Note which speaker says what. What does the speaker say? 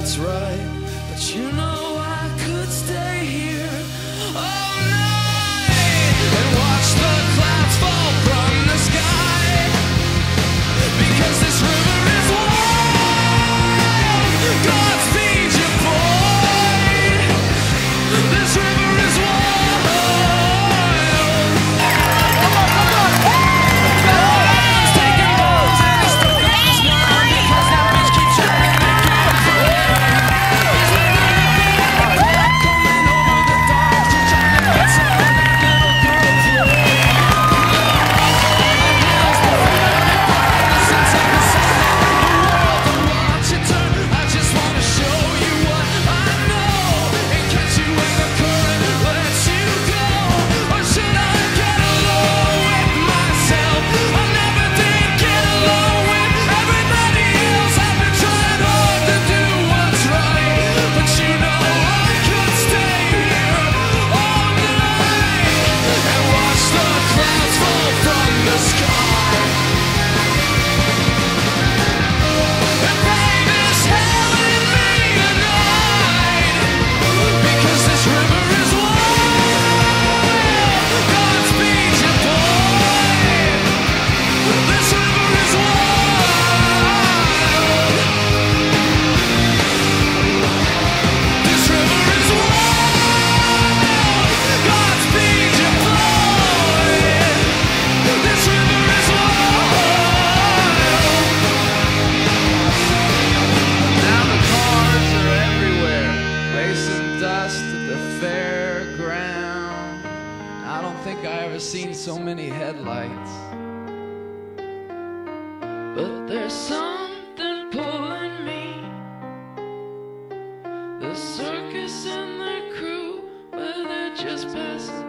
Speaker 1: what's right, but you know I could stay here all night and watch the clouds fall from the sky, because this river is wild. Godspeed you, boy. This river is wild. I don't think I ever seen so many headlights, but there's something pulling me. The circus and the crew, well, they're just passing